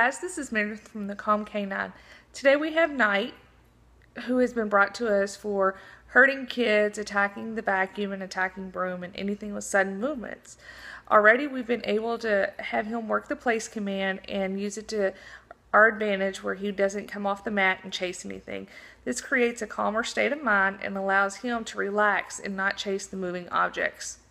guys, this is Meredith from the Calm K9. Today we have Knight, who has been brought to us for hurting kids, attacking the vacuum, and attacking broom, and anything with sudden movements. Already we've been able to have him work the place command and use it to our advantage where he doesn't come off the mat and chase anything. This creates a calmer state of mind and allows him to relax and not chase the moving objects.